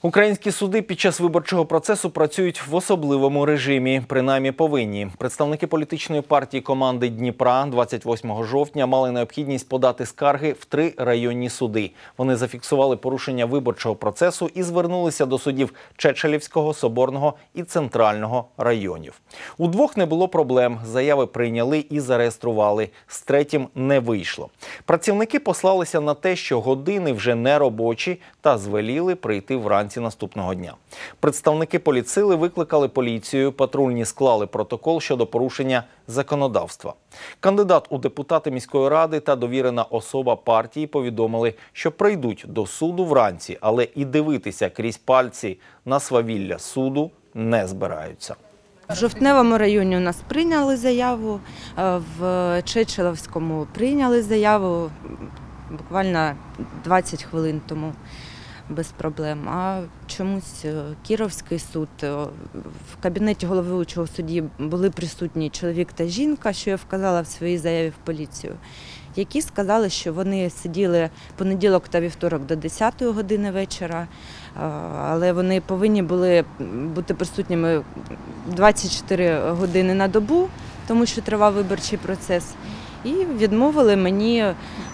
Українські суди під час виборчого процесу працюють в особливому режимі, принаймні повинні. Представники політичної партії команди Дніпра 28 жовтня мали необхідність подати скарги в 3 районні суди. Вони зафіксували порушення виборчого процесу і звернулися до судів Чечелівського, Соборного і Центрального районів. У 2 не було проблем, заяви прийняли і зареєстрували. З 3-м не вийшло. Працівники послалися на те, що години вже не робочі, та звеліли прийти вранці наступного дня. Представники політсили викликали поліцію, патрульні склали протокол щодо порушення законодавства. Кандидат у депутати міської ради та довірена особа партії повідомили, що прийдуть до суду вранці, але і дивитися крізь пальці на свавілля суду не збираються. В Жовтневому районі у нас прийняли заяву, в Чечелівському прийняли заяву буквально 20 хвилин тому. Без проблем. А чомусь Кіровський суд, в кабінеті головуючого судді були присутні чоловік та жінка, що я вказала в своїй заяві в поліцію, які сказали, що вони сиділи понеділок та вівторок до 10 години вечора, але вони повинні були бути присутніми 24 години на добу, тому що тривав виборчий процес, і відмовили мені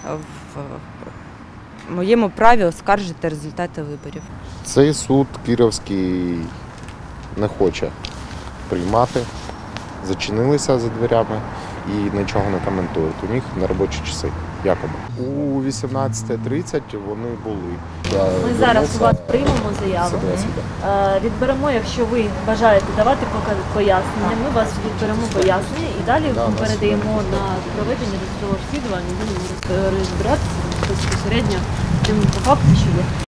в моєму праві оскаржити результати виборів. Цей суд Кіровський не хоче приймати, зачинилися за дверями і нічого не коментують. У них на робочі часи, якоби. У 18:30 вони були. Ми зараз у вас приймемо заяву, відберемо, якщо ви бажаєте давати пояснення, ми вас відберемо пояснення і далі передаємо на проведення досудового розслідування, будемо розбиратися безпосередньо по факту, що є.